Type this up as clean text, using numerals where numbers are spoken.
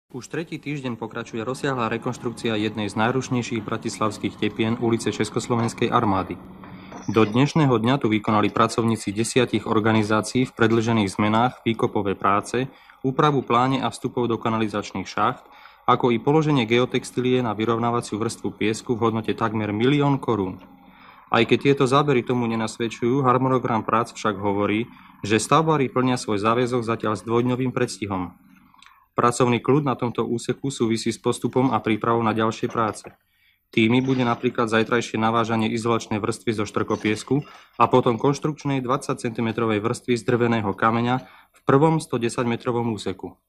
Už tretí týždeň pokračuje rozsiahla rekonštrukcia jednej z najrušnejších bratislavských tepien ulice Československej armády. Do dnešného dňa tu vykonali pracovníci 10 organizácií v predĺžených zmenách výkopové práce, úpravu pláne a vstupov do kanalizačných šacht, ako i položenie geotextílie na vyrovnávaciu vrstvu piesku v hodnote takmer 1 000 000 korún. Aj keď tieto zábery tomu nenasvedčujú, harmonogram prác však hovorí, že stavbári plnia svoj záväzok zatiaľ s dvojdňovým predstihom. Pracovný kľud na tomto úseku súvisí s postupom a prípravou na ďalšie práce. Tými bude napríklad zajtrajšie navážanie izolačnej vrstvy zo štvrkopiesku a potom konštrukčnej 20 cm vrstvy z drveného kameňa v prvom 110-metrovom úseku.